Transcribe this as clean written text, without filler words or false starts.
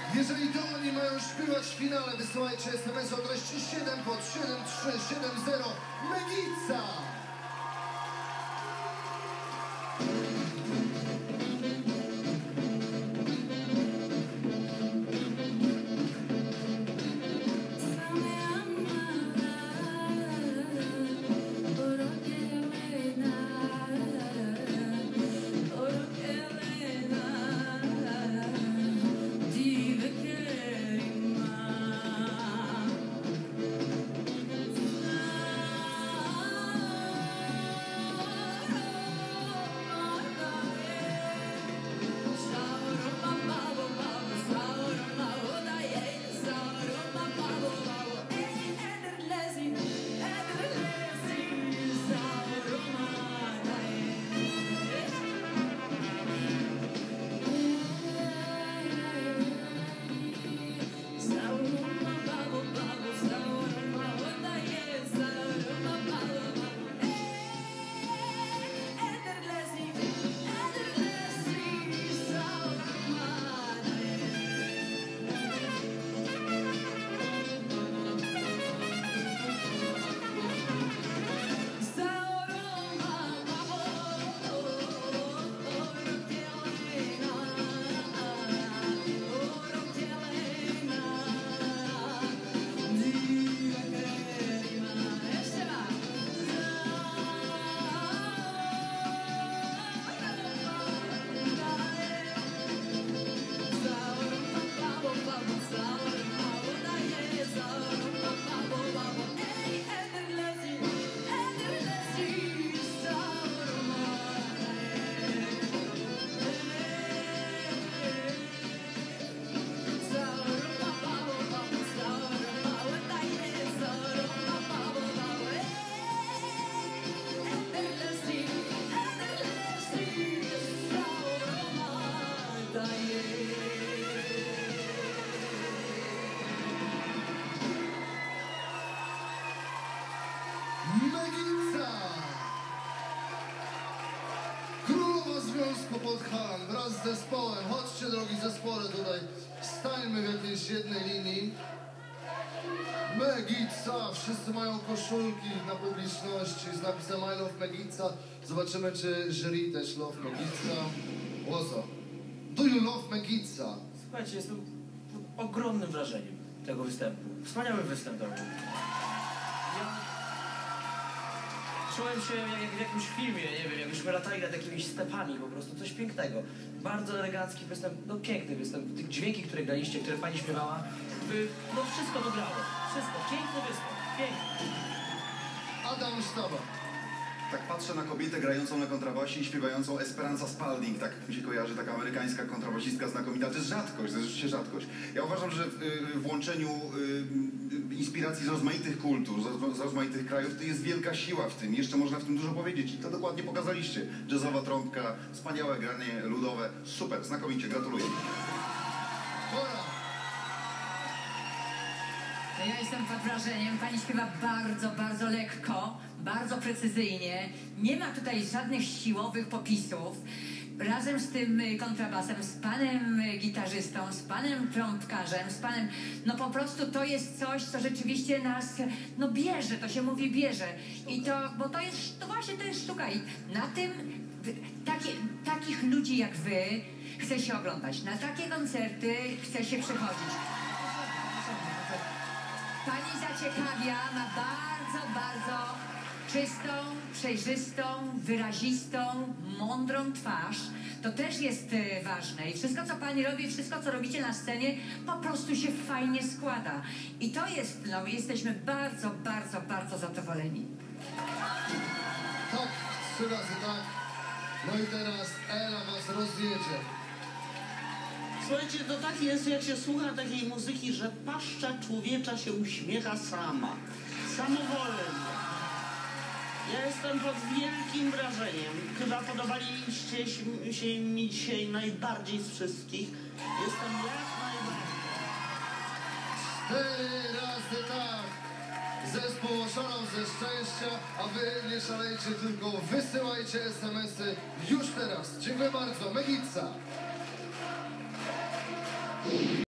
Jeżeli to oni mają śpiewać w finale, wysyłajcie SMS o treści 7 pod 7370 Megica! Megica! Królowa Związku Podhalan wraz z zespołem. Chodźcie, drogi zespoły, tutaj stańmy w jakiejś jednej linii. Megica! Wszyscy mają koszulki na publiczności z napisem I love Megica. Zobaczymy, czy jury też love Megica. Łozo. Do you love Megica? Słuchajcie, jestem pod ogromnym wrażeniem tego występu. Wspaniały występ, drogi. Czułem się jak w jakimś filmie, nie wiem, jakbyśmy latali nad jakimiś stepami, po prostu coś pięknego. Bardzo elegancki występ, no piękny występ. Tych dźwięki, które graliście, które pani śpiewała, no wszystko dobrało. Wszystko, piękny występ, piękny. Adam Sztaba. Tak patrzę na kobietę grającą na kontrabasie i śpiewającą Esperanza Spalding, tak mi się kojarzy, taka amerykańska kontrabasistka znakomita. To jest rzadkość, to jest rzeczywiście rzadkość. Ja uważam, że w łączeniu inspiracji z rozmaitych kultur, z rozmaitych krajów, to jest wielka siła w tym. Jeszcze można w tym dużo powiedzieć i to dokładnie pokazaliście. Jazzowa trąbka, wspaniałe granie ludowe. Super, znakomicie, gratuluję. Ja jestem pod wrażeniem. Pani śpiewa bardzo, bardzo lekko, bardzo precyzyjnie. Nie ma tutaj żadnych siłowych popisów. Razem z tym kontrabasem, z panem gitarzystą, z panem trąbkarzem, z panem... No po prostu to jest coś, co rzeczywiście nas, no bierze, to się mówi bierze. I to, bo to jest, to właśnie to jest sztuka. I na tym, takich ludzi jak wy chce się oglądać. Na takie koncerty chce się przychodzić. Pani zaciekawia, ma bardzo, bardzo czystą, przejrzystą, wyrazistą, mądrą twarz. To też jest ważne. I wszystko, co pani robi, wszystko, co robicie na scenie, po prostu się fajnie składa. I to jest, no, jesteśmy bardzo, bardzo, bardzo zadowoleni. Tak, 3 razy tak. No i teraz Ela was rozjedzie. Słuchajcie, to tak jest, jak się słucha takiej muzyki, że paszcza człowiecza się uśmiecha sama. Samowolnie. Ja jestem pod wielkim wrażeniem. Chyba podobaliście się mi dzisiaj najbardziej z wszystkich. Jestem jak najbardziej. 4 razy tak. Zespół oszalał ze szczęścia, a wy nie szalejcie, tylko wysyłajcie SMS-y już teraz. Dziękuję bardzo. Megica.